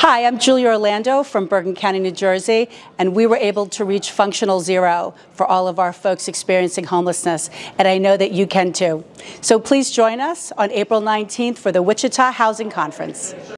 Hi, I'm Julia Orlando from Bergen County, New Jersey, and we were able to reach functional zero for all of our folks experiencing homelessness, and I know that you can too. So please join us on April 19th for the Wichita Housing Conference.